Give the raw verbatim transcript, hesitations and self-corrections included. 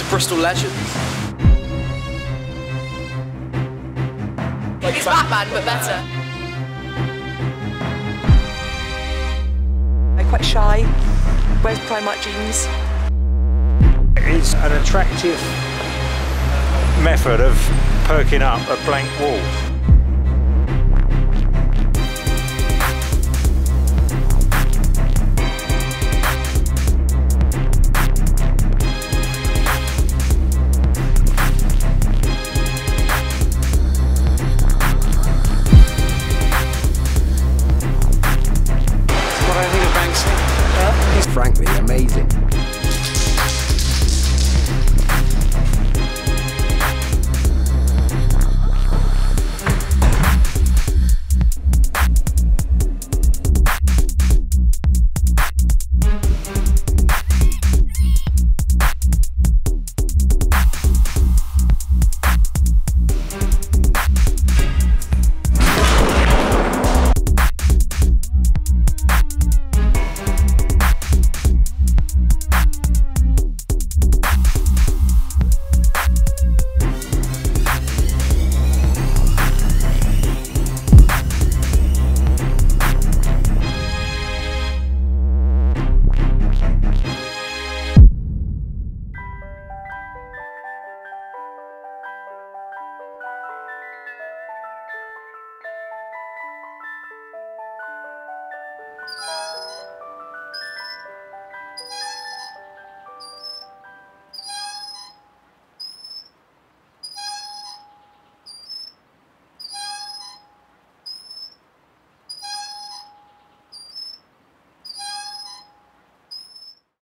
Bristol legends. He's Batman, but better. I'm quite shy, wears Primark jeans. It's an attractive method of perking up a blank wall.